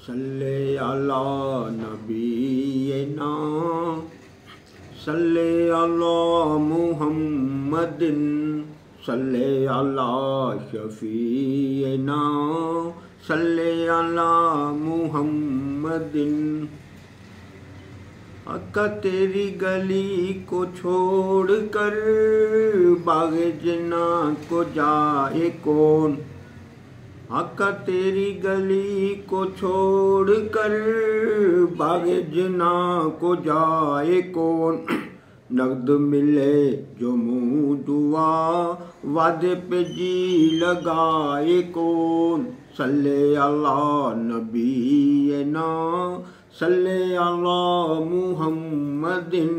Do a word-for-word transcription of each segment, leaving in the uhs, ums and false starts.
सल्ले अला नबीना सल्ले अला मुहम्मदिन सल्ले अला शफीना सल्ले अला मुहम्मदिन। आका तेरी गली को छोड़ कर बाग़े जिन्ना को जाए कौन। आका तेरी गली को छोड़ कर बाग़े जिन्ना को जाए कौन। नगद मिले जो मुँह दुआ वादे पे जी लगाए कौन। सल्ले अला नबीना सल्ले अला मुहम्मदिन।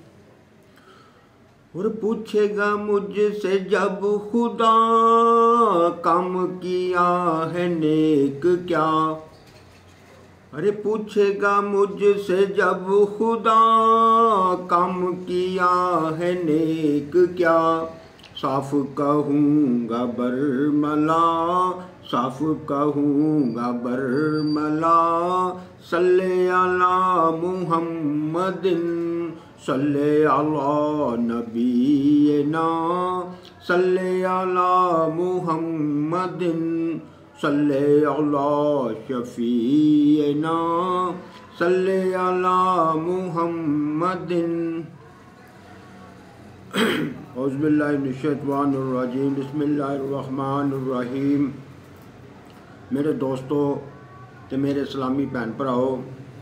और पूछेगा मुझसे जब खुदा काम किया है नेक क्या। अरे पूछेगा मुझसे जब खुदा काम किया है नेक क्या। साफ कहूँगा बरमला साफ कहूँगा बरमला सल्ले अला मुहम्मदिन सल्ले अला नबीना सल्ले अला मुहम्मदिन सल्ले अला शफीना सल्ले अला मुहम्मदिन। औज़ुबिल्लाहि मिनश्शैतानिर्रजीम बिस्मिल्लाहिर्रहमानिर्रहीम। मेरे दोस्तों ते मेरे इस्लामी भैन भराओ,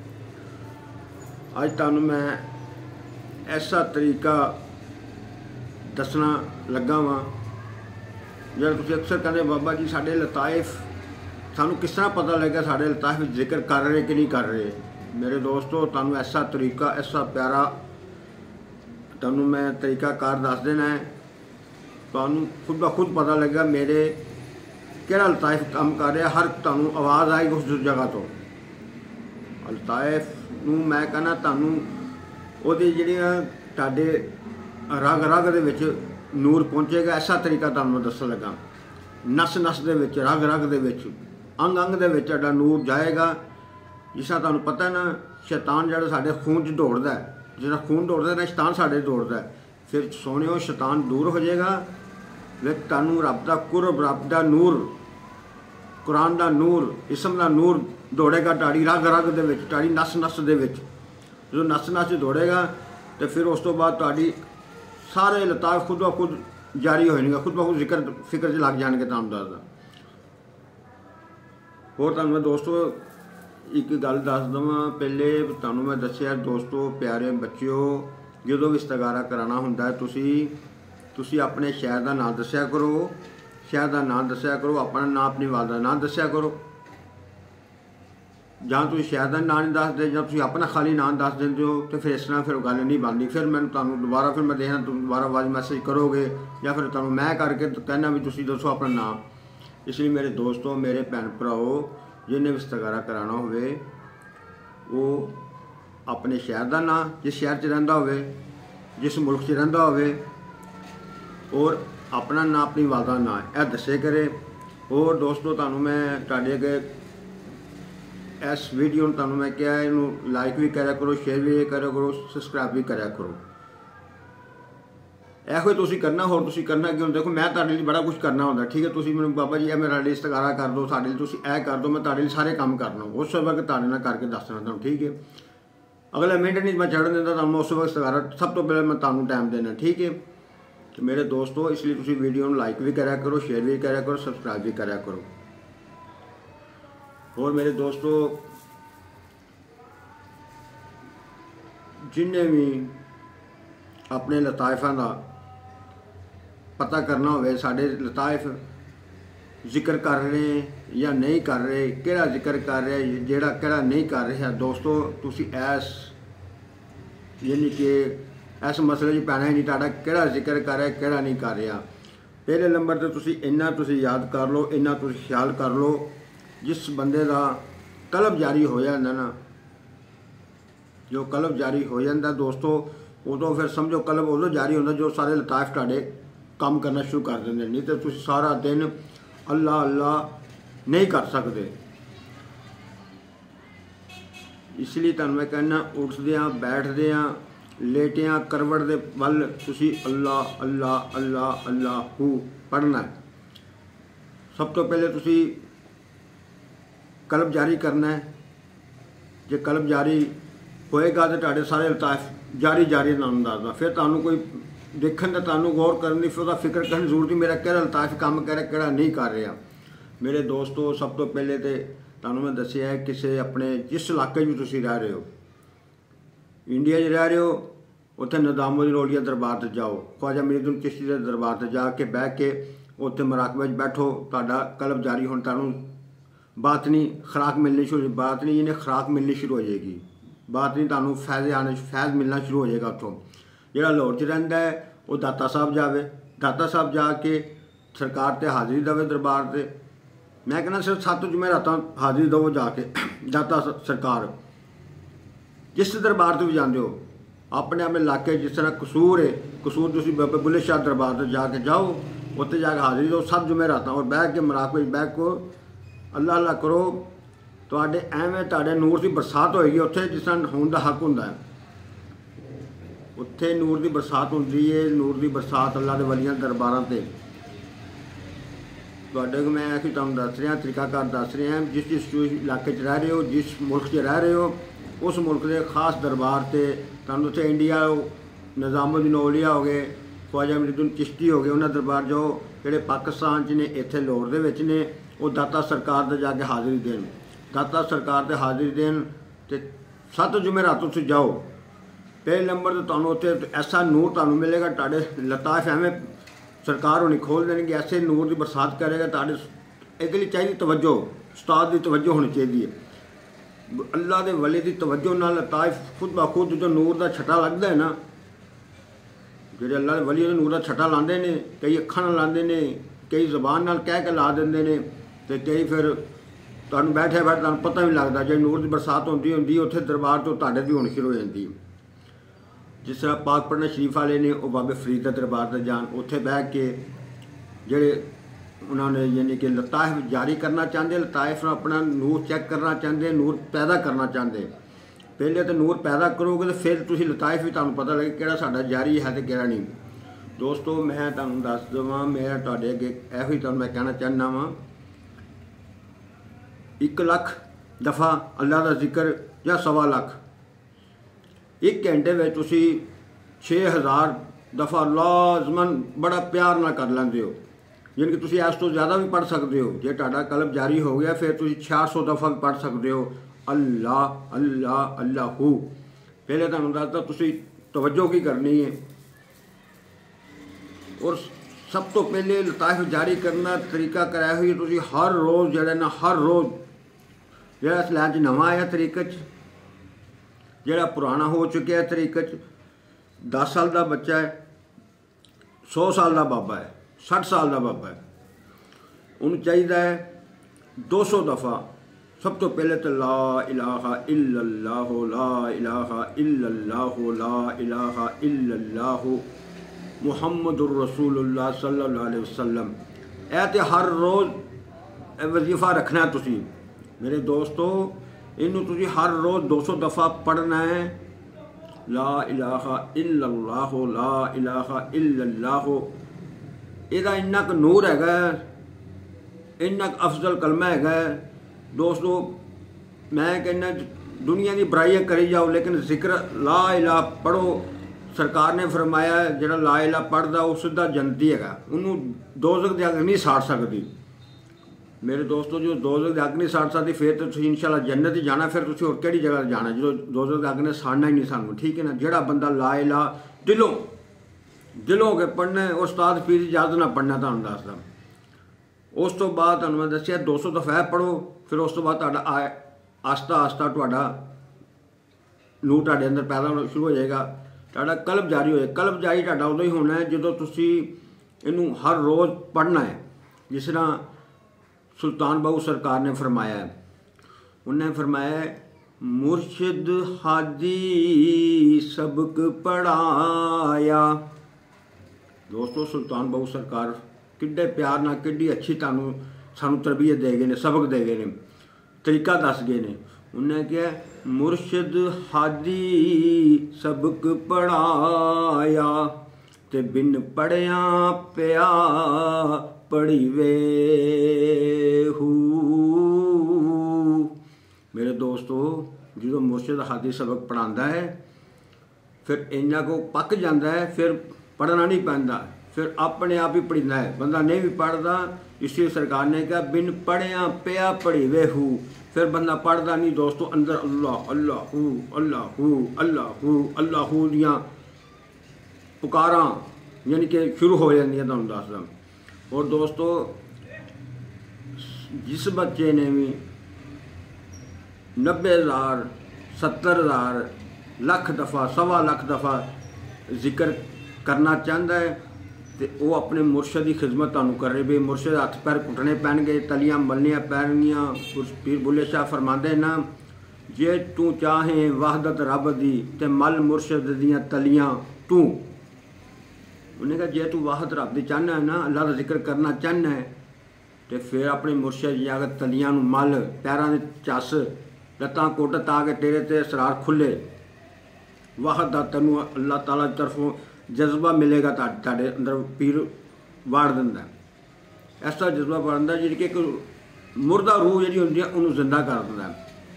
अज तुहानूं मैं ऐसा तरीका दसना लगा वां जिहड़ा तुसीं अक्सर कहंदे बाबा जी साडे लताइफ सानूं किस तरह पता लगे साडे लताइफ जिक्र कर रहे कि नहीं कर रहे। मेरे दोस्तों तुहानूं ऐसा तरीका ऐसा प्यारा तुहानूं मैं तरीकाकार दस देना है। तुहानूं खुद ब खुद पता लगेगा मेरे किहड़ा लताइफ काम कर रहा। हर तुहानूं आवाज़ आएगी उस जगह तो लताइफ नूं मैं कहना तुहानूं ਉਹਦੀ ਜਿਹੜੀਆਂ ਤੁਹਾਡੇ ਰਗ ਰਗ ਦੇ ਵਿੱਚ ਨੂਰ ਪਹੁੰਚੇਗਾ। ਐਸਾ ਤਰੀਕਾ ਤੁਹਾਨੂੰ ਦੱਸਣ ਲੱਗਾ। ਨਸ ਨਸ ਦੇ ਵਿੱਚ ਰਗ ਰਗ ਦੇ ਵਿੱਚ ਅੰਗ ਅੰਗ ਦੇ ਵਿੱਚ ਤੁਹਾਡਾ ਨੂਰ ਜਾਏਗਾ। ਜਿਸ ਤਰ੍ਹਾਂ ਤੁਹਾਨੂੰ ਪਤਾ ਨਾ ਸ਼ੈਤਾਨ ਜਿਹੜਾ ਸਾਡੇ ਖੂਨ 'ਚ ਦੌੜਦਾ ਹੈ, ਜਿਹੜਾ ਖੂਨ ਦੌੜਦਾ ਨਾ ਸ਼ੈਤਾਨ ਸਾਡੇ ਦੌੜਦਾ। ਫਿਰ ਸੋਹਣਿਓ ਸ਼ੈਤਾਨ ਦੂਰ ਹੋ ਜਾਏਗਾ। ਫਿਰ ਤੁਹਾਨੂੰ ਰੱਬ ਦਾ ਕੁਰਬ ਰੱਬ ਦਾ ਨੂਰ ਕੁਰਾਨ ਦਾ ਨੂਰ ਇਸਮ ਦਾ ਨੂਰ ਦੌੜੇਗਾ ਤੁਹਾਡੀ ਰਗ ਰਗ ਦੇ ਵਿੱਚ ਤੁਹਾਡੀ ਨਸ ਨਸ ਦੇ ਵਿੱਚ। जो नस नस दौड़ेगा तो फिर उस तो बाद तुहाडी सारे लताफ खुद ब खुद जारी हो जाएगा, खुद ब खुद जिक्र फिक्र च लग जाएंगे। तुहानूं दसदा होर तुहानूं मैं दोस्तों एक गल दस देवां। पहले तुहानूं मैं दस्सिआ दोस्तों प्यारे बच्चिओ, जदों भी इस्तगारा कराना हुंदा है तुसीं तुसीं अपने शहर का नाम दस्सिआ करो, शहर का नाम दस्सिआ करो, अपना नाम अपनी वाल का नाम दस्सिआ करो। ਜਾਂ ਤੁਸੀਂ ਸ਼ਹਿਰ ਦਾ ਨਾਂ ਨਹੀਂ ਦੱਸਦੇ ਜਾਂ ਤੁਸੀਂ ਆਪਣਾ ਖਾਲੀ ਨਾਂ ਦੱਸ ਦਿੰਦੇ ਹੋ तो फिर इस तरह फिर गल नहीं बनती। फिर मैं ਤੁਹਾਨੂੰ दोबारा फिर मैं देखना तुम दोबारा आवाज़ मैसेज करोगे या फिर ਤੁਹਾਨੂੰ मैं करके कहना भी तुसीं दसो अपना नाम। इसलिए मेरे दोस्तों मेरे भैन भराओ जिन्हें भी इस्तगारा कराना होवे वो अपने शहर का नाम जिस शहर च रहिंदा होवे जिस मुल्क च रहिंदा होवे और अपना नाम अपनी वाल का नाम यह दस्से करे। और दोस्तों तुहानूं मैं तुहाडे अगे इस वीडियो में तुहानूं मैं क्या इनू लाइक भी करा करो, शेयर भी करा करो, सबसक्राइब भी करा करो। ऐहो तुसीं करना, होर तुसीं करना क्यों। देखो मैं तुहाडे लई बड़ा कुछ करना होंदा, ठीक है। तुसीं मैनूं बाबा जी मेरे लिए इस्तगारा कर दो, साडे लई तुसीं ऐ कर दो, मैं तुहाडे लई सारे काम करना उस वक्त तुहाडे नाल करके दसना तुहानूं, ठीक है। अगले मिनट नहीं मैं चढ़न दिंदा तुहानूं उस वक्त इस्तगारा सब तो पहले मैं तुहानूं टाइम देना, ठीक है। तो मेरे दोस्तों इसलिए तुसीं वीडियो नूं लाइक भी करा करो, शेयर भी करा करो, सबसक्राइब भी करा करो। और मेरे दोस्तों जिन्हें भी अपने लताइफां का पता करना होवे साडे लताइफ जिक्र कर रहे या नहीं कर रहे, किहड़ा जिक्र कर रहे जिहड़ा किहड़ा नहीं कर रहा। दोस्तों तुसीं ऐस यानी कि इस मसले च पैना ही नहीं तुहाडा किहड़ा जिक्र कर रहा किहड़ा नहीं कर रहा। पहले नंबर ते तुसीं इन्ना तुसीं याद कर लो, इन्ना तुसीं ख्याल कर लो, जिस बंदे का कलब जारी हो जाता ना, जो कलब जारी हो जाता दोस्तों उदों फिर समझो कलब उदों जारी होता जो सारे लताइफ तुहाडे काम करना शुरू कर देंगे। नहीं तो तुसीं सारा दिन अल्लाह अल्लाह नहीं कर सकते। इसलिए तुहानूं मैं कहना उठदियां बैठदियां लेटियां करवट दे वल तुसीं अल्लाह अल्लाह अल्लाह अल्लाहू पढ़ना है। सब तो पहले तुसीं कल्ब जारी करना है। जे कल्ब जारी होएगा तो तुहाडे सारे लताइफ जारी जारी नाम दसदा, फिर तुहानूं कोई देखण दा तुहानूं गौर करन दी फिर उसदा फिक्र करन की जरूरत नहीं मेरा किहड़ा लताइफ काम कर रहा किहड़ा नहीं कर रहा। मेरे दोस्तों सब तो पहले तो तुहानूं मैं दस्सिया है किसी अपने जिस इलाके में तुसीं रह रहे हो, इंडिया च रह रहे हो, उत्थे निज़ामुद्दीन औलिया दरबार ते जाओ, ख्वाजा मुईनुद्दीन चिश्ती के दरबार ते जाके बह के उत्थे मुराकबे बैठो, तुहाडा कल्ब जारी होण तुहानूं बातनी खुराक मिलनी शुरू बातनी इन्हें खुराक मिलनी शुरू हो जाएगी। बातनी तुहानूं फैज़ आने फैज़ मिलना शुरू हो जाएगा। उत्थों जिहड़ा लाहौर च रहिंदा है वो दाता साहब जावे, दाता साहब जाके सरकार ते हाज़री देवे दरबार ते। मैं कहना सिर्फ सत्त जुमेरातां हाज़री दवो जाके दाता सरकार जिस दरबार तो भी जाते हो अपने अपने इलाके जिस तरह कसूर है, कसूर तुसीं बाबा बुल्ले शाह दरबार ते जाके जाओ, उत्थे जाके हाज़री दो सत्त जुमेरातां और बह के मुराकबे बह को अल्लाह अल्लाह करो। तुहाडे एवें तुहाडे नूर की बरसात होएगी उत्थे जिस तरह होण दा हक हुंदा है। उत्थे नूर की बरसात हुंदी है, नूर की बरसात अल्लाह दे वलियां दरबारां ते। तुहाडे को मैं ऐसी तुहानूं दस रहा तरीकाकार दस रहा जिस जिस इलाके च रह रहे हो, जिस मुल्क च रह रहे हो, उस मुल्क के खास दरबार से तुहानूं उत्थे इंडिया निज़ामुद्दीन औलिया हो गए, ख्वाजा मुईनुद्दीन चिश्ती हो गए, उन्होंने दरबार जाओ जिहड़े पाकिस्तान च ने इत्थे लाहौर दे विच ने वो दाता सरकार दे जाके हाज़री देन, दाता सरकार दे हाज़री देन ते सत्त जुमेरात तुसीं जाओ। पहले नंबर तो तुहानूं उत्थे ऐसा नूर तुहानूं मिलेगा, तुहाडे लताइफ एवें सरकार होनी खोल देंगे, ऐसे नूर की बरसात करेगा। तुहाडे इहदे लई चाहिए तवज्जो, उस्ताद की तवज्जो होनी चाहिए, अल्लाह के वली की तवज्जो नाल लताइफ खुद ब खुद जो नूर का छटा लगता है ना, जो अल्लाह के वली नूर का छटा लाते हैं, कई अखां नाल लाते हैं, कई जबान नाल कह के ला देंगे ने, तो कई फिर तुहानूं बैठे बैठे तुहानूं पता भी लगता जो नूर की बरसात होती होंगी उत्थे दरबार तो तुहाडे भी होनी शुरू हो जाती। जिस तरह पाक पढ़ना शरीफ वाले ने वो बाबे फरीद के दरबार से जान, उत्थे बह के जेड़े उन्होंने यानी कि लताइफ जारी करना चाहते, लताइफ अपना नूर चेक करना चाहते, नूर पैदा करना चाहते। पहले तो नूर पैदा करोगे तो फिर तुसीं लताइफ भी तुहानूं पता लगे किहड़ा साडा जारी है तो किहड़ा नहीं। दोस्तों मैं तुहानूं दस देवां, मैं तुहाडे अगे इहो ही तुहानूं मैं कहना चाहना वां, एक लख दफ़ा अल्लाह का जिक्र या सवा लख एक घंटे में तुसी छे हज़ार दफ़ा लाजमन बड़ा प्यार ना कर लेंदे हो, यानी कि तुसी इस तो ज़्यादा भी पढ़ सकते हो। जे तुहाडा कल्ब जारी हो गया फिर तुसी छियाठ सौ दफ़ा भी पढ़ सकते हो अल्लाह अल्लाह अल्लाहू। पहले तुहानूं दसदा तुसी तवज्जो की करनी है, और सब तो पहले लताइफ जारी करना तरीका कराया हुई तुसी हर रोज़ जिहड़ा ना हर रोज़ जिहड़ा इस लैन च नवां आया तरीके च, जिहड़ा पुराना हो चुका है तरीके च, दस साल का बच्चा है, सौ साल का बाबा है, सठ साल का बाबा है, उन्हें चाहिए है दो सौ दफ़ा सब तो पहले तो ला इलाहा इल्लल्लाह ला इलाहा इल्लल्लाह ला इलाहा इल्लल्लाह मुहम्मदुर रसूलुल्लाह सल्लल्लाहु अलैहि वसल्लम। ऐ ते हर रोज़ वजीफा रखना है तुसी मेरे दोस्तों, इनू तुसी हर रोज़ दो सौ दफ़ा पढ़ना है। ला इलाहा इल्लल्लाह ला इलाहा इल्लल्लाह, इहदा इन्ना क नूर हैगा, इन्ना क अफजल कलमा हैगा। दोस्तों मैं कहना दुनिया की बुराइयां करी जाओ लेकिन जिक्र ला इलाहा पढ़ो। सरकार ने फरमाया जिहड़ा ला इलाहा पढ़दा वो सीधा जन्नती हैगा, उन्होंने दोज़ख दी अग नहीं साड़ सकती। मेरे दोस्तों जो दोज़ख दी अग नहीं साड़ सकती फिर तो तुसीं इंशाअल्लाह जन्नत ही जाना, फिर तुसीं होर केहड़ी जगह जाना जो दोज़ख दी अग ने साड़ना ही नहीं सानू, ठीक है ना। जिहड़ा बंदा ला इलाहा दिलों दिलों के पढ़ना है, उस्ताद पीर की इजाज़त ना पढ़ना, तुहानूं दसदा। उस तो बाद तुहानूं मैं दस्सिया दो सौ दफ़ा पढ़ो, फिर उस तो बाद तुहाडा आस्ता आस्ता तुहाडा नूर तुहाडे अंदर पैदा होना शुरू हो जाएगा, तुहाडा कल्ब जारी हो जाए। कल्ब जारी तुहाडा उदों ही होना है जो तुसीं इनू हर रोज़ पढ़ना है। जिस तरह सुल्तान बाहू सरकार ने फरमाया है, उन्हें फरमाया मुर्शिद हादी सबक पढ़ाया। दोस्तों सुल्तान बाहू सरकार किड्डे प्यार ना किड्डी अच्छी तुहानूं सानूं तरबियत दे गए ने, सबक दे गए ने, तरीका दस गए ने। उन्हें क्या मुर्शिद हादी सबक पढ़ाया ते बिन पढ़िया पिया पढ़ी वे हू। मेरे दोस्तों जो मुर्शिद हादी सबक पढ़ाता है फिर इन्ना को पक जाता है, फिर पढ़ना नहीं पैंदा, फिर अपने आप ही पढ़ीदा है, बंदा नहीं भी पढ़ता। इसलिए सरकार ने कहा बिन पढ़िया पिया पढ़ी वे हू। फिर बंदा पढ़ता नहीं दोस्तों, अंदर अल्लाह अल्लाह हू अल्लाह हू अल्लाह हू अल्लाह हू दियाँ पुकारा यानी कि शुरू हो जाती तुहानू दसदा। और दोस्तों जिस बच्चे ने भी नब्बे हज़ार सत्तर हज़ार लख दफ़ा सवा लख दफ़ा जिक्र करना चाहता है तो वो अपने मुर्शद की खिदमत तुहानू करे भी। मुर्शद हथ पैर घुटने पैणगे, तलियां मलनियां पैणगियां। पीर बुल्ले शाह फरमाते ना जे तू चाहे वहदत रब दी ते मल मुर्शद दियां तलियां तू। उन्हें कहा जे तू वाहद रब दी चाहना है ना, अल्लाह का जिक्र करना चाहना है तो फिर अपने मुर्शद दी अगर तलियां नू मल, पैरां दे चस, लत्तां कुट ताकि तेरे ते असरार खुले। वाहद दा तैनू अल्लाह ताला की तरफों जज्बा मिलेगा, तुहाडे अंदर पीर वाड़ दिंदा। ऐसा जज्बा वाड़दा जी कि एक मुर्दा रूह जी होंदी है उन्होंने जिंदा कर दिंदा।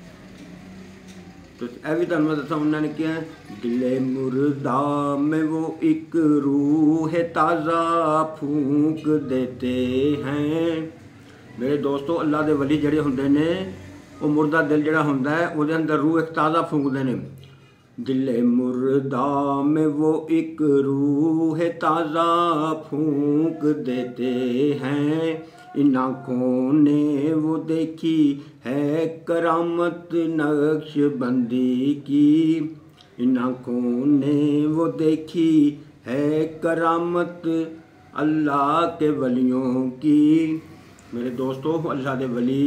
तो यह भी तुहानू मैं दसा, उन्होंने क्या दिले मुर्दा में वो एक रूह ताज़ा फूंक देते हैं। मेरे दोस्तों अल्लाह के वली जिहड़े हुंदे ने वो मुर्दा दिल जिहड़ा हुंदा है उहदे अंदर रूह एक ताज़ा फूंकदे ने। दिले मुर्दा में वो एक रूह ताज़ा फूंक देते हैं। इन आँखों ने वो देखी है करामत नक्शबंदी की। इन आँखों ने वो देखी है करामत अल्लाह के वलियों की। मेरे दोस्तों अल्लाह के वली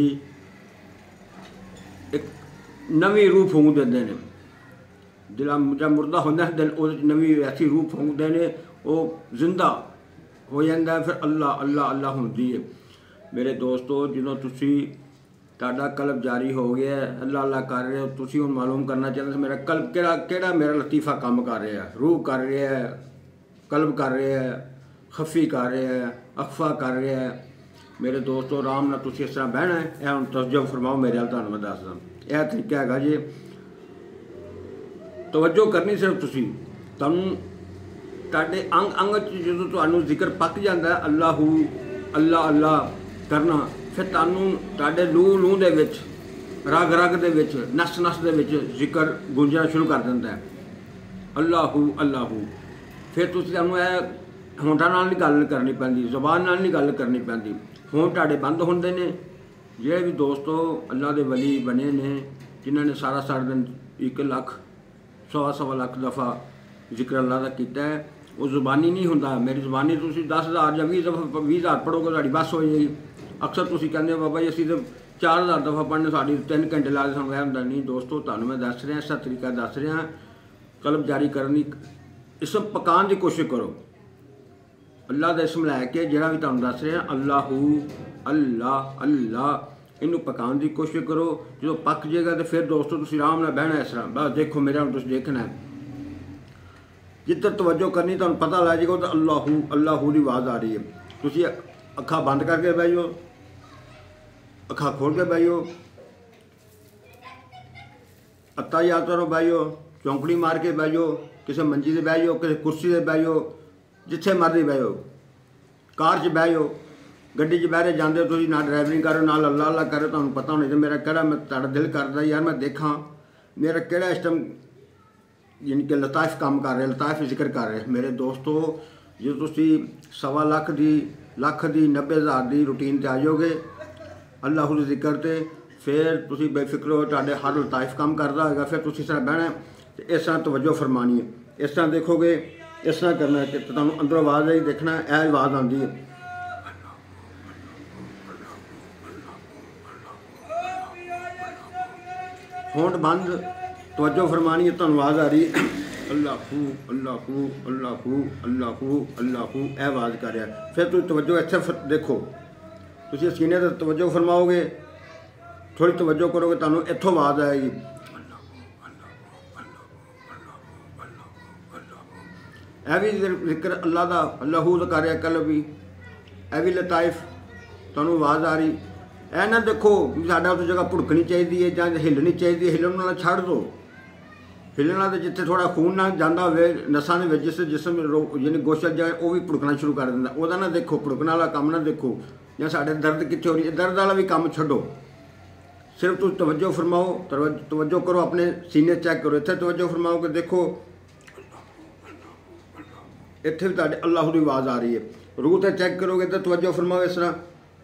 एक नवी रूह फूंक देते हैं। दिला जब मुर्दा होंदा है दिल उस नवी ऐसी रूह फूंकते हैं वो जिंदा हो जाता है। फिर अल्लाह अल्लाह अल्लाह होंदी है। मेरे दोस्तों जो तुसी ताड़ा कल्ब जारी हो गया है, अल्लाह अल्लाह कर रहे हो, तुसी हुण मालूम करना चाहते मेरा कल्ब केड़ा केड़ा मेरा लतीफ़ा काम कर रहा है। रूह कर रहा है, कल्ब कर रहा है, खफी कर रहा है, अखफा कर रहा है। मेरे दोस्तों आराम नाल तुसी इस तरह बहना है। यह हुण तवज्जो फरमाओ मेरे वाल, तुहानू मैं दसदा यह तरीका हैगा जी। तवज्जो करनी सिर्फ तुसी तुहानू तुहाडे अंग अंग जो तुहानू जिक्र पक जाता है अल्लाहू अल्लाह अल्लाह करना, फिर तुहानू तुहाडे लूह लूह दे विच रग रग दे विच नस नस दे विच जिक्र गूंजना शुरू कर दिंदा है अल्लाहू अल्लाहू। फिर तुसी तुहानू यह होंठा नाल नहीं गल करनी पैंदी, ज़ुबान नाल नहीं गल करनी पैंदी, होंठ तुहाडे बंद होंदे ने। जिहड़े भी दोस्तों अल्लाह दे वली बने ने जिन्हां ने सारा सारा दिन एक लख सवा सवा लख दफ़ा जिक्र अल्लाह का किया है, वो जुबानी नहीं होंदा। मेरी जुबानी तुसी दस हज़ार या बीस दफ़ा बीस हज़ार पढ़ोगे तुहाडी बस हो जाएगी। अक्सर तुसी कहंदे हो बाबा जी असीं तो चार हज़ार दफ़ा पढ़ने साड़ी तीन घंटे ला के सानूं हुंदा नहीं। दोस्तों तुहानूं मैं दस रहा ऐसा तरीका दस रहा कल्ब जारी करने इसम पकाने की कोशिश करो। अल्लाह का इसम लैके जिहड़ा भी तुहानूं दस रहा अल्लाहू अल्लाह अल्लाह इनू पकाने की कोशिश करो। जो पक जाएगा तो फिर दोस्तों तुम आराम नाल बहना इस तरह बस देखो मेरा तुम देखना है जिधर तवज्जो करनी तुम पता लग जाएगा तो अल्लाहू अल्लाहू की आवाज़ आ रही है। तुम अखा बंद करके बह जाओ, अखा खोल के बह जाओ, अत्ता याद करो बह जाओ, चौंकड़ी मार के बह जाओ, किसी मंजी से बह जाओ, किसी कुर्सी से बह जाओ, जिथे मर्जी बह जाओ, कार च बह जाओ, गड्डी च बहरे जाते हो तुम ना ड्राइवरिंग करो ना अल्लाह अल्लाह करो। तुहानू पता होना चाहिए मेरा केड़ा मैं तुहाडा दिल करदा यार मैं देखा मेरा केड़ा इस टाइम यानी कि लताइफ काम कर रहे लताइफ जिक्र कर रहे। मेरे दोस्तों जो तुसी सवा लख की लख की नब्बे हज़ार की रूटीन ते आ जाओगे अल्लाह के जिक्र ते फिर तुसी बेफिक्र हो तुहाडे हर लताइफ काम करदा होगा। फिर तुसी इस तरह बहना तो इस तरह तवज्जो फरमानी है। इस तरह देखोगे इस तरह करना है कि तुहानू अंदरों आवाज़ आई देखना यह आवाज़ आती है होंठ बंद तवज्जो फरमानी है। तुहानू आवाज़ आ रही अल्लाहू अल्लाहू अल्लाहू अल्लाहू अल्लाहू यह आवाज़ कर रहा। फिर तुम तवज्जो इत्थे देखो तुम सीने तक तवज्जो फरमाओगे थोड़ी तवज्जो करोगे तुहानू इत्थों आवाज़ आएगी। यह भी जिक्र अल्लाह का अल्लाहू का कर कल भी यह भी लताइफ तुहानू आवाज़ आ रही। ऐ ना देखो साडा उस जगह भुड़कनी चाहिए है जां हिलनी चाहिए, हिलन वाला छड़ दो। हिलन वाला जिथे थोड़ा खून ना जाता हो नसां दे विच जिस जिसम यानी गोशा जाए वह भी भुड़कना शुरू कर दिंदा। उहदा ना देखो, भुड़कण वाला काम ना देखो, जां साडे दर्द कित्थे हो रही है, दर्द वाला भी काम छड्डो। सिर्फ तुम तवज्जो फरमाओ, तवज्जो करो, अपने सीने चैक करो। इत्थे तवज्जो फरमाओ कि देखो इत्थे भी तुहाडे अल्लाह की आवाज़ आ रही है। रूह ते चैक करोगे तो तवज्जो फरमाओ इस तरह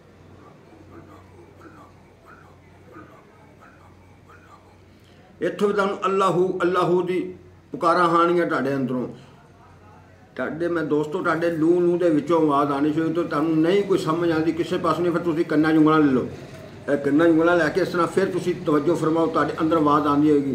इत्थों भी तुहानू अल्लाहू अल्लाहू की पुकारा आनियां तुहाडे अंदरों। तुहाडे मैं दोस्तों तुहाडे लू लू दे विचों आवाज़ आनी शुरू तो तुहानू नहीं कोई समझ आती किसी पासों नहीं, फिर तुसीं कन्नां ਉਂਗਲਾਂ ले लो, कन्नां ਉਂਗਲਾਂ लैके इस तरह फिर तुसीं तवज्जो फरमाओ, तुहाडे अंदर आवाज़ आती होगी।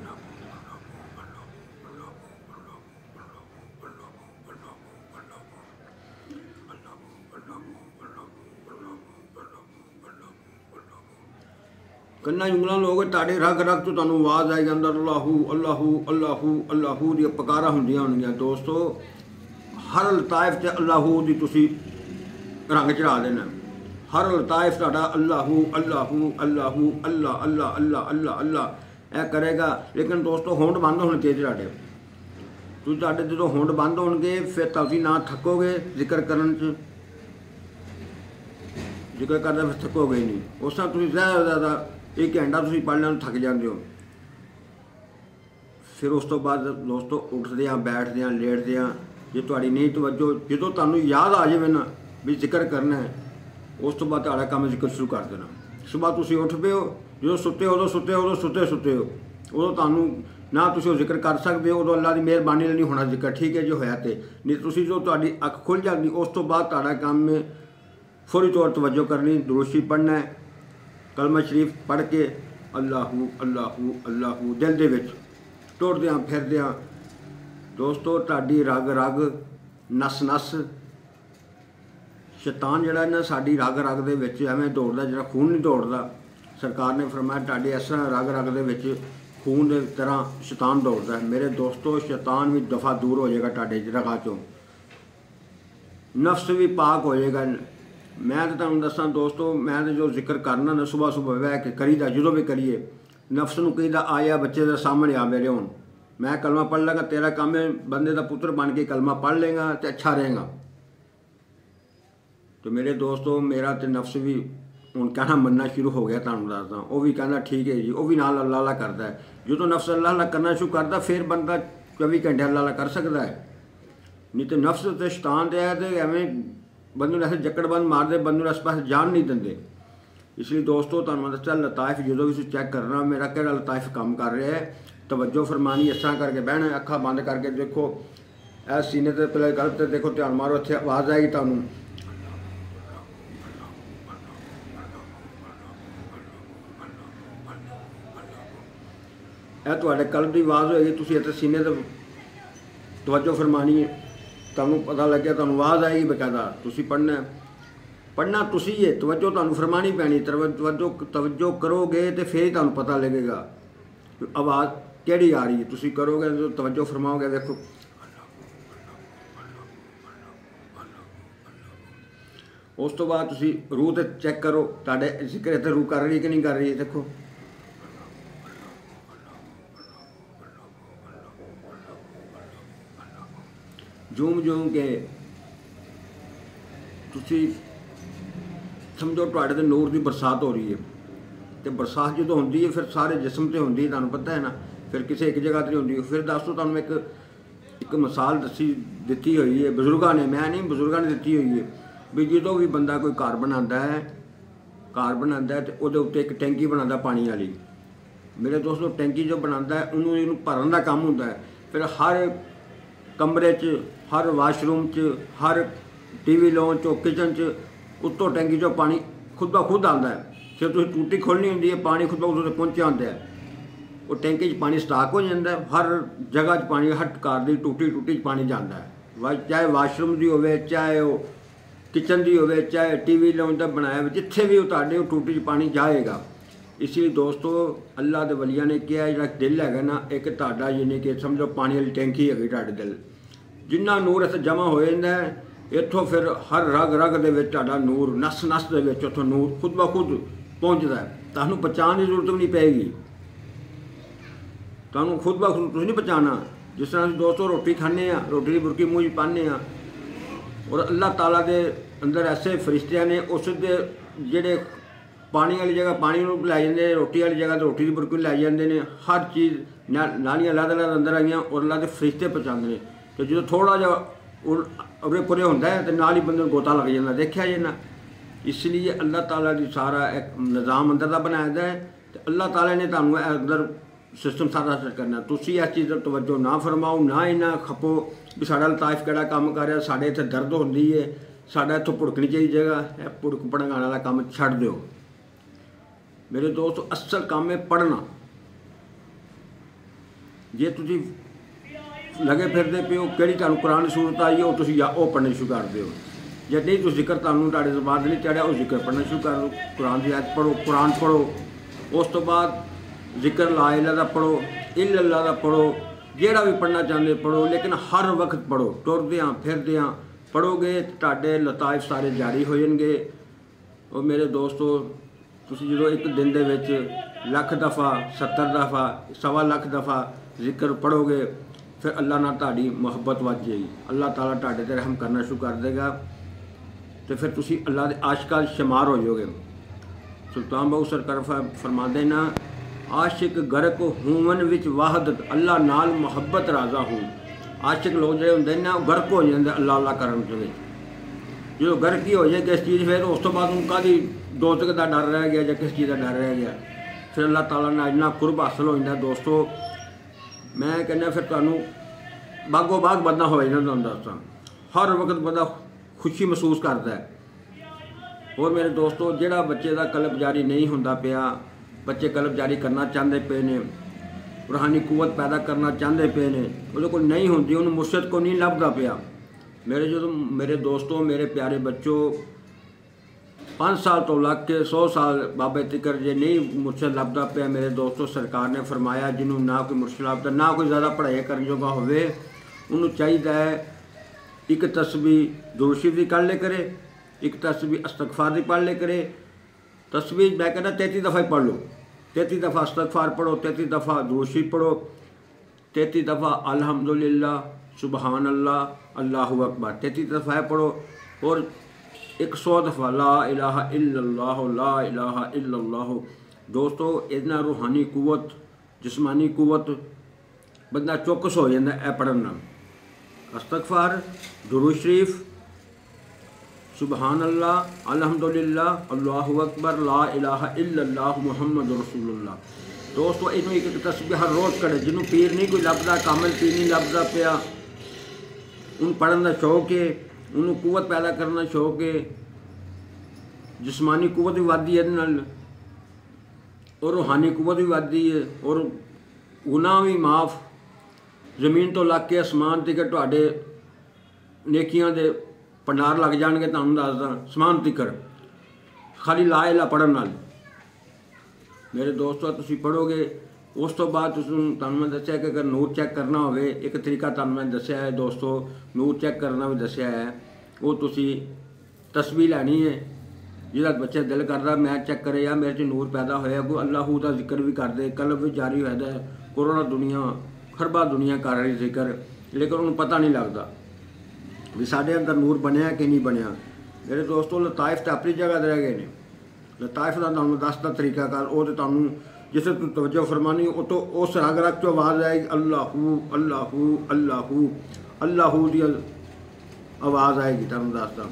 कन्ना ਉਂਗਲਾਂ लोगे तुहाडे रग रग तो तुहानू आवाज़ आएगी अंदर अल्लाहू अल्लाहू अल्लाहू अल्लाहू दी पुकारा होंदियां होणगीਆਂ। दोस्तों हर लताइफ ते अल्लाहू दी तुसी रंग चढ़ा देना। हर लताइफ तुहाडा अल्लाहू अल्लाहू अल्लाहू अल्लाह अल्लाह अल्लाह अल्लाह अल्लाह ऐ करेगा। लेकिन दोस्तों होंठ बंद होने चाहिए तुहाडे। तुसीं तुहाडे जो होंठ बंद होणगे फिर तुसीं ना थकोगे जिक्र करन च, जिक्र करदा फिर थकोगे ही नहीं। उस तरह तुसीं ज़्यादा ज़्यादा एक घंटा तुसीं पढ़ लें थक जाते हो। फिर उस तो बाद दोस्तों उठद्या बैठद्या लेटद्या जे तुहाडी नहीं तवज्जो जो तुहानू याद आ जाए ना भी जिक्र करना है, उस तो बाद तुहाडा काम जिक्र शुरू कर देना। सुबह तुसीं उठ पे हो, जो सुते उदों सुते उदों सुते सुते हो उदों तुहानू ना तुसीं जिक्र कर सकते हो, उदों अल्लाह की मेहरबानी नहीं होना जिक्र, ठीक है जो होया ते नहीं। तुसीं जो तुहाडी अख खुल जाती उस तो बाद तुहाडा काम में फौरी तौर तवज्जो करनी, दुरूद पढ़ना है, कलमा शरीफ पढ़ के अल्लाहू अल्लाहू अल्लाहू दिल दे विच टुरद्या फिरद्या दोस्तों तुहाडी रग रग नस नस शैतान जिहड़ा ना साडी रग रग दे विच एवें दौड़दा जिहड़ा खून नहीं दौड़दा। सरकार ने फरमाया तुहाडे इस तरह रग रग दे विच खून दे तरह शैतान दौड़दा है। मेरे दोस्तों शैतान भी दफ़ा दूर हो जाएगा तुहाडे रगां चों, नफ्स भी पाक हो जाएगा। मैं तो तुहानू दसां दोस्तों, मैं तो जो जिक्र करना ना सुबह सुबह बह के करीदा, जो भी करिए नफ्स नूं कहीदा आया बच्चे के सामने आ मेरे हुण मैं कलमा पढ़ लगा, तेरा काम है बंदे का पुत्र बन के कलमा पढ़ लेगा तो अच्छा रहेगा। तो मेरे दोस्तों मेरा तो नफ्स भी हुण कहना मनना शुरू हो गया। तुहानू दसदा वह भी कहना ठीक है जी, वह भी नाल अल्लाह अल्लाह करता है। जो तो नफ्स अल्लाह अल्लाह करना शुरू करता फिर बंदा चौबी घंटे अल्लाह अल्लाह कर सकता है। नहीं तो नफ्स तो शैतान तो है तो एवें बंदे ऐसे जकड़बंद मारते बंदे इस पास जान नहीं देंगे। इसलिए दोस्तों तुहानू मैं दस्सिया लताइफ जो भी चैक करना मेरा किहड़ा लताइफ काम कर रहा है, तवज्जो फरमानी इस तरह करके बहना, अखा बंद करके देखो ए सीने ते पहले गल ते देखो, ध्यान मारो, इत्थे आवाज़ आएगी तुहानू। यह तुहाडे कल्ब की आवाज़ होएगी, तुसीं इत्थे सीने ते तवज्जो फरमानी है, तुहानू पता लगे तुहानू आवाज़ आएगी बकायदा। तुसीं पढ़ना पढ़ना तुसीं है, तवज्जो तुहानू फरमानी पैनी। तवज्जो तवज्जो करोगे तो फिर ही तुहानू पता लगेगा आवाज़ केड़ी आ रही है। तुसीं करोगे तो तवज्जो फरमाओगे, देखो उस तो बाद तुसीं रूह ते चेक करो तुहाडे जिक्र इत्थे रूह कर रही कि नहीं कर रही है। देखो जूम जूम के तुसीं समझो तुहाडे ते नूर की बरसात हो रही है। तो बरसात जो होंदी है फिर सारे जिसम से होंदी है, तुहानू पता है ना, फिर किसी एक जगह तो होंदी है। फिर दसो तुहानू एक एक मिसाल दसी दी हुई है बजुर्गों ने, मैं नहीं बजुर्गों ने दी हुई है भी जो भी बंदा कोई घर बनाता है घर बनाता है तो वो उत्ते एक टैंकी बनाता पानी वाली। मेरे दोस्तों टैंकी जो बनाता है उन्होंने भरन का काम होता है। फिर हर कमरे च, हर वाशरूम च, हर टी वी लॉन चो, किचन च उत्तों टैंकी चो पानी खुद ब खुद आता है। फिर तुम टूटी खोलनी होंगी है, पानी खुद ब खुद उत्ते पहुँचा आता है। वो टैंकी च पानी स्टाक हो जाता है, हर जगह च पानी, हर घर की टूटी टूटी च पानी जाता है, चाहे वाशरूम की हो, चाहे वो किचन की हो, चाहे टी वी लॉन का बनाया जिथे भी तुहाडे टूटी च पानी जाएगा। इसलिए दोस्तों अल्लाह के वलिया ने कहा जो दिल है ना एक तुहाडा यानी कि समझो पानी वाली टैंकी है तुहाडे दिल जिन्ना नूर इत्थे जमा हो जाता है इत्थों फिर हर रग रग दे विच तुहाडा नूर नस नस दे विच उत्थों नूर खुद ब खुद पहुँचता है। तुहानूं पहचान की जरूरत भी नहीं पेगी, तुहानूं खुद ब खुद तुसीं नहीं पहचाना। जिस तरह दोस्तों रोटी खाने रोटी की बुरकी मूँह च पाने और अल्लाह ताला दे अंदर ऐसे फरिश्ते ने उस दे जेड़े पानी वाली जगह पानी लै जाते हैं, रोटी वाली जगह तो रोटी की बुरकी लै जाते हैं। हर चीज़ नालियां लद लद अंदर आईयां और अल्लाह के फरिश्ते पहुँचाते हैं। तो जो थोड़ा जा उरे पुरे होंदा है तो नाल ही बंदे गोता लग जाता, देखा जे ना। इसलिए अल्लाह ताला की सारा एक निज़ाम अंदर का बनाया है तो अल्लाह ताला ने तुहानूं अंदर सिस्टम सारा सेट करना। तुसीं इस चीज़ पर तवज्जो ना फरमाओ, ना इन्ना खपो भी साडा लताइफ किहड़ा काम कर रहा, साडे इत्थे दर्द होंदी है, साडा इत्थों भुड़कनी चाहिए जगह, भुड़क भड़काने वाला काम छड्ड दिओ। मेरे दोस्त असल काम है पढ़ना। जे तुसीं लगे फिरदे पे हो किहड़ी तुहानूं कुरान सूरत आई हो तुसीं या ओह पढ़नी शुरू कर दिओ। जे नहीं तो जिक्र तुहानूं तुहाडे ज़बान नहीं चढ़िया वो जिक्र पढ़ना शुरू कर दो। कुरान की आयत पढ़ो, कुरान पढ़ो, उस तो बाद जिक्र ला इला दा पढ़ो, इल्लल्लाह दा पढ़ो, जेड़ा भी पढ़ना चाहते पढ़ो, लेकिन हर वक्त पढ़ो। टुरदियाँ फिरदियाँ पढ़ोगे तुहाडे लताइफ सारे जारी हो जाएंगे। और मेरे दोस्तों तुसीं जो एक दिन दे विच लख दफ़ा सत्तर दफ़ा सवा लख दफ़ा जिक्र पढ़ोगे फिर अल्लाह नाल तुहाडी मुहब्बत वध जाएगी, अल्लाह ताला तुहाडे ते रहम करना शुरू कर देगा तो फिर तुसीं अल्लाह दे आशिकां शुमार हो जाओगे। सुल्तान बाहू सरकार फरमाते ना आशिक गर्क हुवन विच वाहदत अल्लाह नाल मुहब्बत राजा हूँ। आशिक लोग जो होंगे ना गर्क हो जाते अल्लाह अल्लाह करन दे विच। जो गर्क ही हो जाए किस चीज़ फिर उस तो बाद उनका दी दोस्त का डर रह गया या किस चीज़ का डर रह गया, फिर अल्लाह ताला ने इन्ना कुर्ब हासिल हो जाता। दोस्तों मैं कहना फिर तुहानूं बागो बाग बंदा हो जाना। तुहानूं दस्सां हर वक्त बंदा खुशी महसूस करता है। और मेरे दोस्तों जिहड़ा बच्चे का कल्ब जारी नहीं होंदा पिया, बच्चे कल्ब जारी करना चाहते पे ने, रूहानी कुवत पैदा करना चाहते पे ने, वो कोई नहीं होंदी, उन्होंने मुर्शद को नहीं लभदा पिया। मेरे जो मेरे दोस्तों मेरे प्यारे बच्चों पाँच साल तो लग के सौ साल बाबे तिकर जे नहीं मुर्शद लभदा पिया। मेरे दोस्तों सरकार ने फरमाया जिन्होंने ना कोई मुर्शद लभदा ना कोई ज़्यादा पढ़ाई करने जोगा होवे उन्होंने चाहिए एक तस्बीह दुरूद शरीफ की पढ़ ले करे, एक तस्बीह इस्तगफार की पढ़ ले करे। तस्बीह मैं कहना तैंतीस दफ़ा ही पढ़ लो, तैंतीस दफ़ा इस्तगफार पढ़ो, तैंतीस दफ़ा दुरूद शरीफ पढ़ो, तैंतीस दफ़ा अल्हम्दुलिल्लाह सुबहान अल्लाह अल्लाहु अकबर तैंतीस दफ़ा है पढ़ो। और एक सौ दफ़ा ला इलाहा इल्लल्लाह ला इलाहा इल्लल्लाह। दोस्तों इतना रूहानी कुवत जिस्मानी कुवत बंदा चौकस हो जाता है पढ़ना। इस्तगफार दुरूद शरीफ सुबहान अल्लाह अल्हम्दुलिल्लाह अल्लाहु अकबर ला इलाहा इल्लल्लाह मुहम्मद रसूलुल्लाह। दोस्तों इनू एक एक तस्बीह हर रोज़ करे। जिन्होंने पीर नहीं कोई लभदा, कामिल पीर नहीं लभदा पिया, उन पढ़न का शौक है, उन्होंने कुवत पैदा करना शौक है, जिस्मानी कुवत भी वधदी है नाल और रूहानी कुवत भी वधदी है और गुनाह भी माफ़। जमीन तो लग के आसमान तक तुहाडे नेकियां दे भंडार लग जाएंगे। तुहानूं दसदा आसमान तिकर खाली ला इला पढ़न नाल। मेरे दोस्तों तुसीं पढ़ोगे उस तो बाद तुहानूं मैं दस्सिया कि अगर नूर चैक करना होवे एक तरीका तुहानूं मैं दस्सिया है दोस्तों, नूर चैक करना भी दस्सिया है। वो तुसीं तस्बीह लैनी है जिहदा बच्चे दिल करदा मैं चैक करे या मेरे च नूर पैदा होया, कोई अल्लाहू दा जिक्र भी कर दे, कल्ब भी जारी होया। कोरोना दुनिया खरबा दुनिया कर रही जिक्र, लेकिन उन्होंने पता नहीं लगता भी साढ़े अंदर नूर बनया कि नहीं बनया। मेरे दोस्तों लताइफ तो अपनी जगह रह गए हैं। लताइफ का तुहानूं दसदा तरीका कर वो तो तुहानूं जिसे तुम तवज्जो फरमानी वो तो उस रग रग चो आवाज़ आएगी अल्लाहू अल्लाहू अल्लाहू अल्लाहू की आवाज़ आएगी तुहानूं दसदा।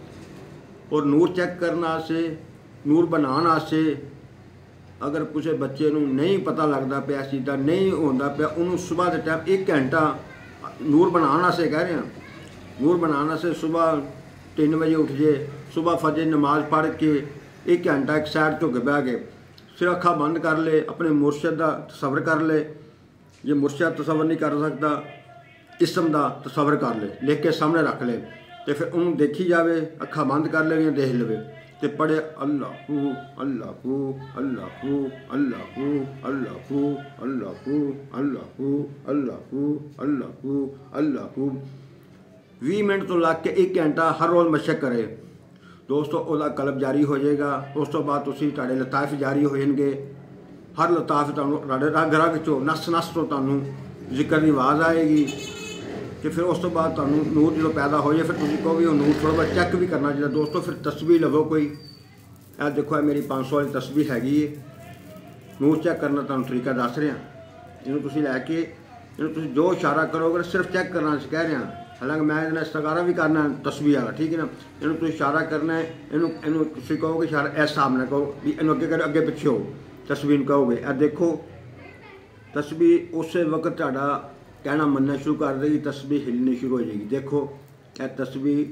और नूर चेक करने से नूर बनाने से अगर किसी बच्चे नूं नहीं पता लगता पिया इस चीज़ का नहीं होंदा पिया, उन्होंने सुबह के टाइम एक घंटा नूर बनाने से कह रहे हैं, नूर बनाने से सुबह तीन बजे उठ जाए, सुबह फजर नमाज पढ़ के एक घंटा एक साइड तो बह के फिर अखा बंद कर ले, अपने मुर्शद का तसवर कर ले। जे मुर्शद तसवर नहीं कर सकता इसम का तसवर कर ले, लिख के सामने रख ले तो फिर उन्होंने देखी जाए, अखा बंद कर ले या देख ले तो पढ़े अल्लाह अल्लाह अल्लाह अल्लाह अल्लाह अल्लाह अल्लाह अल्लाह अल्लाह अल्लाह भी मिनट तो ला के एक घंटा हर रोज़ मशक करे दोस्तों, वह कलब जारी हो जाएगा। उस तो बाद तुहाडे लताइफ जारी हो जाएंगे। हर लताइफ तुहाडे रग रग चो नस नस तो तुहानूं जिक्र की आवाज़ आएगी। तो फिर उस तो बाद तुहानूं नूर जो पैदा हो जाए, फिर तुसीं कहो भी नूर थोड़ा बहुत चैक भी करना चाहिए दोस्तों। फिर तस्बीह लवो कोई, यह देखो है मेरी पाँच सौ वाली तस्बीह हैगी है। नूर चैक करना तुहानूं तरीका दस रहा। इनू तुसीं लैके इनू तुसीं जो इशारा करोगे सिर्फ चैक करना कह रहा। हालांकि मैं इन्हें इस्तगारा भी करना तस्बीह वाला, ठीक है ना। इन्हू तुसीं इशारा करना है, इनू इनू तुसीं कहोगे इशारा इस हिसाब नाल कहो भी इनू अगे करो, अगे पिछे हो तस्बीह कहोगे। यह देखो तस्बीह उस वक्त तुहाडा कहना मनना शुरू कर देगी, तस्बीह हिलनी शुरू हो जाएगी। देखो यह तस्बीह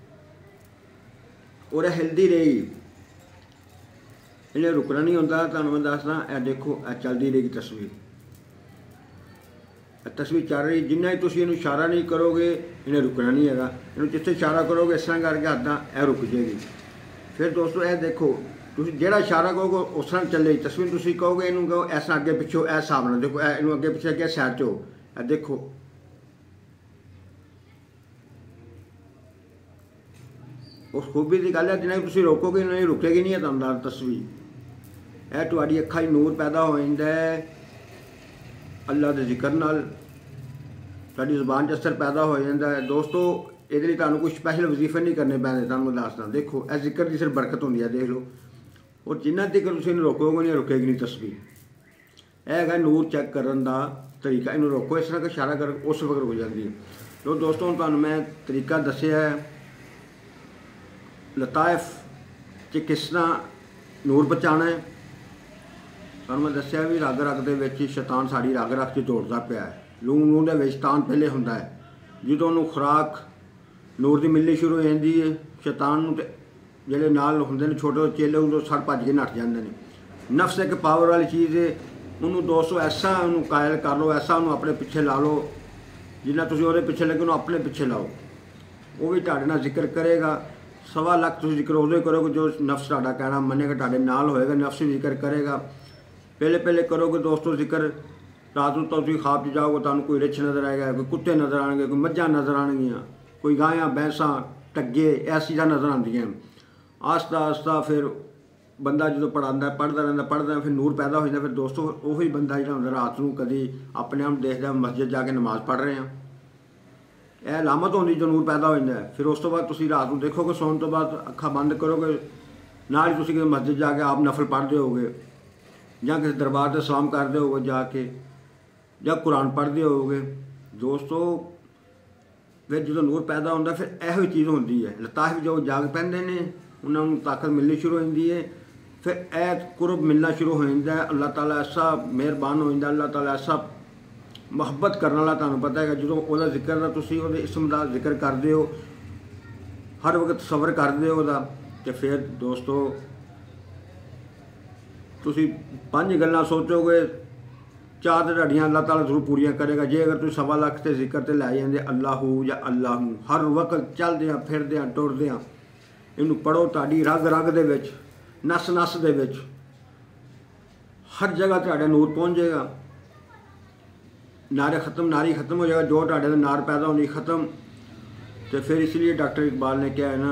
और हिलती रहेगी, इन्हें रुकना नहीं होता। तुहानूं मैं दसदा, यह देखो यह चलती रहेगी तस्बीह। तस्वीर चल रही, जिन्ना ही तुसीं इनू इशारा नहीं करोगे इन्हें रुकना नहीं है। इनू जिथे इशारा करोगे इस तरह करके हदा यह रुक जाएगी। फिर दोस्तों यह देखो तुसीं जिहड़ा इशारा कहोगे उस तरह चले। तस्वीर तुसीं कहोगे इनू कहो ऐसा अगे पिछे इस हिसाब नाल देखो, इनू अगे पिछे अगे सैड च हो। यह देखो उस खूबी की गल है, जिन्हें तुसीं रोकोगे इन्हें रुकेगी नहीं है तुहानूं तस्वीर। यह तुहाडी अखां च नूर पैदा हो जाता है अल्लाह के जिक्र नाल, तुहाडी ज़ुबान च असर पैदा हो जाता है दोस्तों। ये लिए तुहानूं कोई स्पैशल वजीफे नहीं करने पैंदे, तुहानूं दसदा। देखो इस जिक्र की सिर्फ बरकत होंदी है, देख लो। और जिन्ना तक तुसीं इन्हूं रोकोगे नहीं रुकेगी नहीं तस्बीह। यह है नूर चैक करने का तरीका। इन्हूं रोको इस तरह का इशारा कर उस वक्त हो जाती है। तो दोस्तों तुहानूं मैं तरीका दस्सिया है लताइफ च किस तरह नूर बचाना है। तुहानूं मैं दस्सिया भी रग रग दे विच शैतान साड़ी रग रग च दौड़दा पिया है। लूं लूं दे विच शैतान पहले हुंदा है, जदों उहनूं खुराक नूर दी मिलनी शुरू हो जाती है शैतान नूं, ते जिहड़े नाल हुंदे ने छोटे चेले उदों सड़ भज के नੱਠ जांदे ने। नफ्स एक पावर वाली चीज़ है, उन्होंने दोस्तों ऐसा उन्होंने कायल कर लो, ऐसा उन्होंने अपने पिछे ला लो, जिन्ना तुसीं उहदे पिछे लगे उन्होंने अपने पिछे लाओ। वो भी तुहाडे नाल जिक्र करेगा। सवा लख तुसीं जिक्र उदों करोगे जो नफ्स तुहाडा कहना मनेगा, तुहाडे नाल होएगा। नफ्स भी जिक्र करेगा। पहले पहले करोगे दोस्तों जिक्र, रात को तुम खाब च जाओगे तुहानूं कोई रिछ नज़र आएगा, कोई कुत्ते नज़र आएंगे, कोई मझां नज़र आएंगियां, कोई गायां भैंसां टग्गे ऐसी चीज़ां नज़र आंदियां। आस्ता आस्ता फिर बंदा जो पढ़ाता पढ़ता रहता पढ़ता फिर नूर पैदा हो जाता। फिर दोस्तों उही बंदा जो होंदा रात को कभी अपने आप देखदा मस्जिद जाके नमाज़ पढ़ रहे हैं, यह लामत होंदी जो नूर पैदा हो जाता है। फिर उस तो बाद तुसीं रात को देखोगे सोने तो बाद अखा बंद करोगे, नाल तुसीं किसी मस्जिद जाके आप नफल पढ़ते होगे, ਜਾਂ किसी दरबार से सलाम करते होगे जाके, ਜਾਂ कुरान पढ़ते होगे दोस्तों। फिर जो नूर पैदा होता फिर यह चीज़ होती है। लताइफ जो जाग पैंदे ने उन्होंने ताकत मिलनी शुरू हो जाती है। फिर ए कुरब मिलना शुरू हो जाता है। अल्लाह ताला ऐसा मेहरबान हो जाता है, अल्लाह ताला ऐसा मुहब्बत करने वाला। तुहानूं पता है जो वह जिक्र का तुसीं उहदे इसम का जिक्र करते हो, हर वक्त सबर करते हो उहदा, तो फिर दोस्तों तुसीं पंज गल्लां सोचोगे, चार तो तुहाडियां अल्लाह ताला जरूर पूरियां करेगा। जे अगर तुसीं सवा लख ते जिक्र ते लै जांदे अल्लाहू या अल्लाहू हर वक्त चलदे फिरदे टुरदे इनू पढ़ो, तुहाडी रग रग दे विच नस नस दे विच हर जगह तुहाडे नूर पहुँच जाएगा। नारे खत्म नारी खत्म हो जाएगा, जो तुहाडे नार पैदा होनी खत्म। तो फिर इसलिए डॉक्टर इकबाल ने कहा है ना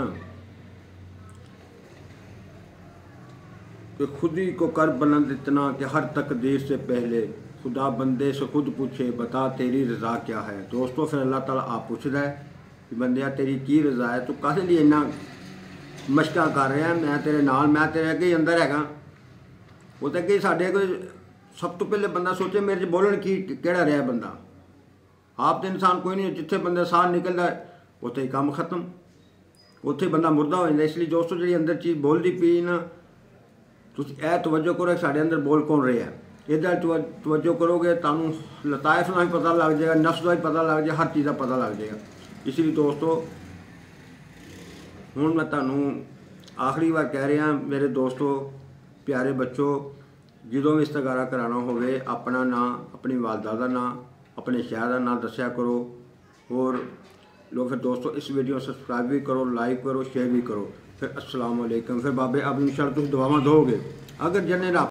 कि खुद ही को कर बुलंद इतना कि हर तकदीर से पहले खुदा बंदे से खुद पूछे बता तेरी रज़ा क्या है। दोस्तों फिर अल्लाह ताला आप पूछता है कि बंदिया तेरी की रज़ा है, तू काहदे लिए इन्ना मशका कर रहा है, मैं तेरे नाल मैं तेरे अगे अंदर हैगा। वो तो अगे साढ़े कोई सब तो पहले बंदा सोचे मेरे च बोलन की केड़ा रहा बंदा। आप तो इंसान कोई नहीं, जिथे बंदे साह निकलता है उत्थे ही काम खत्म, उत्थे बंदा मुर्दा हो जाता। इसलिए दोस्तों जी अंदर चीज़ बोलती पी ना, तुसीं ए तवज्जो करो साढ़े अंदर बोल कौन रहा है। इधर तवज्जो करोगे तुहानूं लताइफ का भी पता लग जाएगा, नफ्स का भी पता लग जाएगा, हर चीज़ का पता लग जाएगा। इसलिए दोस्तों हुण मैं तुहानूं आखिरी बार कह रहा मेरे दोस्तों प्यारे बच्चों, जो भी इस्तगारा कराना होवे अपना नाम अपनी वालदा का नाम अपने शहर का नाम दस्या करो। और लोग फिर दोस्तों इस वीडियो सब्सक्राइब भी करो, लाइक करो, शेयर भी करो। फिर अस्सलाम वालेकुम। फिर बाबे अब इंशाअल्लाह तुम दुआवां दोगे। अगर जने